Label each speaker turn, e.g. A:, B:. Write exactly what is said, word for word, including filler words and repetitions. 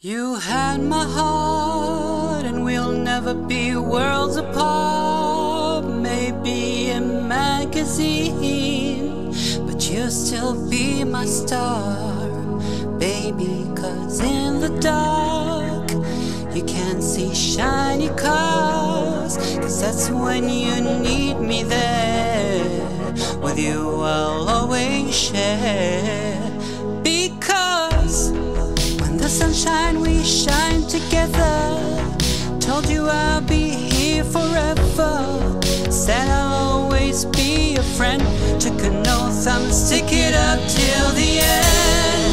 A: You had my heart, and we'll never be worlds apart. Maybe in magazine, but you'll still be my star, baby. Cause in the dark, you can't see shiny cars. Cause that's when you need me there. With you I'll always share. Because when the sunshine, we shine together. Told you I'll be here forever. Said I'll always be a friend. Took an oath, I'ma stick it up till the end.